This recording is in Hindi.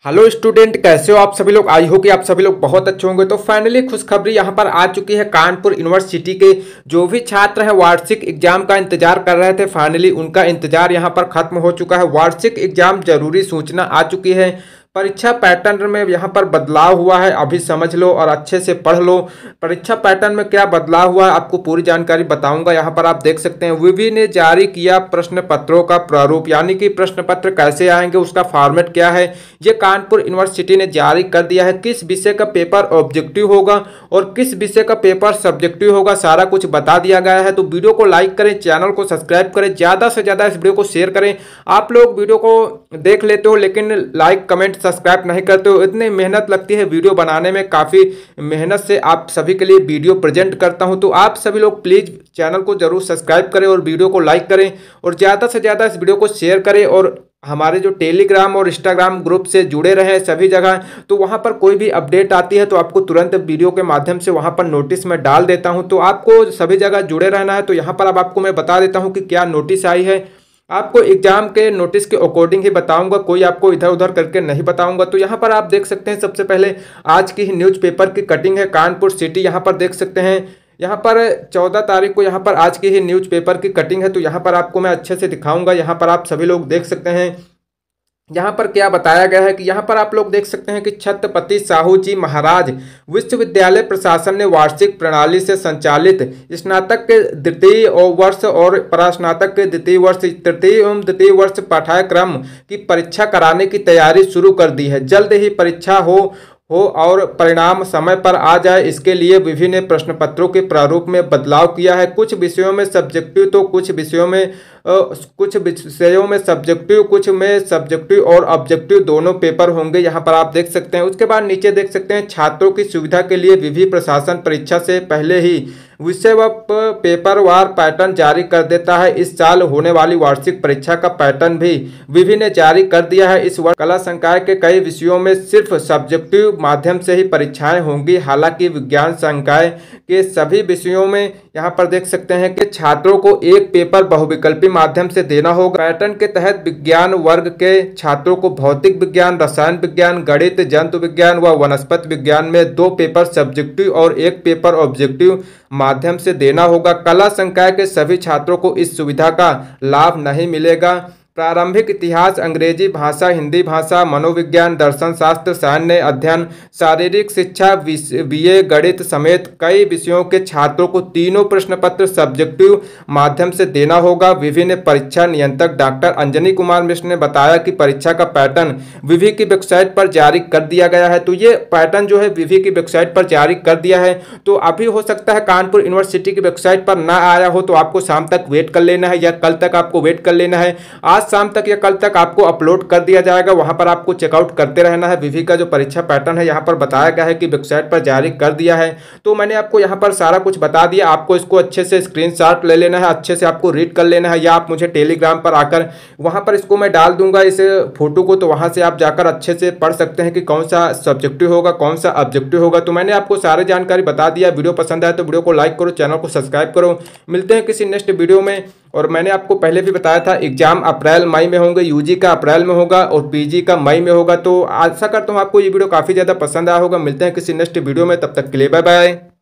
हेलो स्टूडेंट, कैसे हो आप सभी लोग। आई हो कि आप सभी लोग बहुत अच्छे होंगे। तो फाइनली खुशखबरी यहाँ पर आ चुकी है। कानपुर यूनिवर्सिटी के जो भी छात्र हैं वार्षिक एग्जाम का इंतजार कर रहे थे, फाइनली उनका इंतजार यहाँ पर खत्म हो चुका है। वार्षिक एग्जाम जरूरी सूचना आ चुकी है। परीक्षा पैटर्न में यहाँ पर बदलाव हुआ है, अभी समझ लो और अच्छे से पढ़ लो। परीक्षा पैटर्न में क्या बदलाव हुआ है आपको पूरी जानकारी बताऊंगा। यहाँ पर आप देख सकते हैं विवि ने जारी किया प्रश्न पत्रों का प्रारूप, यानी कि प्रश्न पत्र कैसे आएंगे, उसका फॉर्मेट क्या है, ये कानपुर यूनिवर्सिटी ने जारी कर दिया है। किस विषय का पेपर ऑब्जेक्टिव होगा और किस विषय का पेपर सब्जेक्टिव होगा, सारा कुछ बता दिया गया है। तो वीडियो को लाइक करें, चैनल को सब्सक्राइब करें, ज़्यादा से ज़्यादा इस वीडियो को शेयर करें। आप लोग वीडियो को देख लेते हो लेकिन लाइक कमेंट सब्सक्राइब नहीं करते हो। इतनी मेहनत लगती है वीडियो बनाने में, काफ़ी मेहनत से आप सभी के लिए वीडियो प्रेजेंट करता हूं। तो आप सभी लोग प्लीज़ चैनल को जरूर सब्सक्राइब करें और वीडियो को लाइक करें और ज़्यादा से ज़्यादा इस वीडियो को शेयर करें और हमारे जो टेलीग्राम और इंस्टाग्राम ग्रुप से जुड़े रहे सभी जगह। तो वहां पर कोई भी अपडेट आती है तो आपको तुरंत वीडियो के माध्यम से वहां पर नोटिस में डाल देता हूं। तो आपको सभी जगह जुड़े रहना है। तो यहां पर अब आपको मैं बता देता हूं कि क्या नोटिस आई है। आपको एग्जाम के नोटिस के अकॉर्डिंग ही बताऊंगा, कोई आपको इधर उधर करके नहीं बताऊंगा। तो यहाँ पर आप देख सकते हैं सबसे पहले आज की ही न्यूज़पेपर की कटिंग है। कानपुर सिटी यहाँ पर देख सकते हैं, यहाँ पर 14 तारीख को यहाँ पर आज की ही न्यूज़पेपर की कटिंग है। तो यहाँ पर आपको मैं अच्छे से दिखाऊंगा। यहाँ पर आप सभी लोग देख सकते हैं यहाँ पर क्या बताया गया है कि यहाँ पर आप लोग देख सकते हैं कि छत्रपति साहू जी महाराज विश्वविद्यालय प्रशासन ने वार्षिक प्रणाली से संचालित स्नातक के द्वितीय वर्ष और परास्नातक के तृतीय एवं द्वितीय वर्ष पाठ्यक्रम की परीक्षा कराने की तैयारी शुरू कर दी है। जल्द ही परीक्षा हो और परिणाम समय पर आ जाए, इसके लिए विभिन्न प्रश्न पत्रों के प्रारूप में बदलाव किया है। कुछ विषयों में सब्जेक्टिव तो कुछ विषयों में सब्जेक्टिव, कुछ में सब्जेक्टिव और ऑब्जेक्टिव दोनों पेपर होंगे। यहाँ पर आप देख सकते हैं। उसके बाद नीचे देख सकते हैं छात्रों की सुविधा के लिए विधि प्रशासन परीक्षा से पहले ही विषय व पेपरवार पैटर्न जारी कर देता है। इस साल होने वाली वार्षिक परीक्षा का पैटर्न भी विधि ने जारी कर दिया है। इस वर्ष कला संकाय के कई विषयों में सिर्फ सब्जेक्टिव माध्यम से ही परीक्षाएं होंगी। हालांकि विज्ञान संकाय के सभी विषयों में यहाँ पर देख सकते हैं कि छात्रों को एक पेपर बहुविकल्पी माध्यम से देना होगा। पैटर्न के तहत विज्ञान वर्ग के छात्रों को भौतिक विज्ञान, रसायन विज्ञान, गणित, जंतु विज्ञान व वनस्पति विज्ञान में 2 पेपर सब्जेक्टिव और 1 पेपर ऑब्जेक्टिव माध्यम से देना होगा। कला संकाय के सभी छात्रों को इस सुविधा का लाभ नहीं मिलेगा। प्रारंभिक इतिहास, अंग्रेजी भाषा, हिंदी भाषा, मनोविज्ञान, दर्शन शास्त्र, सैन्य अध्ययन, शारीरिक शिक्षा, बीए, गणित समेत कई विषयों के छात्रों को तीनों प्रश्न पत्र सब्जेक्टिव माध्यम से देना होगा। विभिन्न परीक्षा नियंत्रक डॉक्टर अंजनी कुमार मिश्र ने बताया कि परीक्षा का पैटर्न विवि की वेबसाइट पर जारी कर दिया गया है। तो ये पैटर्न जो है विवि की वेबसाइट पर जारी कर दिया है। तो अभी हो सकता है कानपुर यूनिवर्सिटी की वेबसाइट पर ना आया हो, तो आपको शाम तक वेट कर लेना है या कल तक आपको वेट कर लेना है। आज शाम तक या कल तक आपको अपलोड कर दिया जाएगा, वहां पर आपको चेकआउट करते रहना है। विवि का जो परीक्षा पैटर्न है यहाँ पर बताया गया है कि वेबसाइट पर जारी कर दिया है। तो मैंने आपको यहाँ पर सारा कुछ बता दिया। आपको इसको अच्छे से स्क्रीनशॉट ले लेना है, अच्छे से आपको रीड कर लेना है, या आप मुझे टेलीग्राम पर आकर वहां पर इसको मैं डाल दूंगा इस फोटो को, तो वहां से आप जाकर अच्छे से पढ़ सकते हैं कि कौन सा सब्जेक्टिव होगा, कौन सा ऑब्जेक्टिव होगा। तो मैंने आपको सारी जानकारी बता दिया। वीडियो पसंद आए तो वीडियो को लाइक करो, चैनल को सब्सक्राइब करो। मिलते हैं किसी नेक्स्ट वीडियो में। और मैंने आपको पहले भी बताया था एग्जाम अप्रैल मई में होंगे, यूजी का अप्रैल में होगा और पीजी का मई में होगा। तो आशा करता हूँ आपको ये वीडियो काफ़ी ज़्यादा पसंद आया होगा। मिलते हैं किसी नेक्स्ट वीडियो में, तब तक के लिए बाय बाय।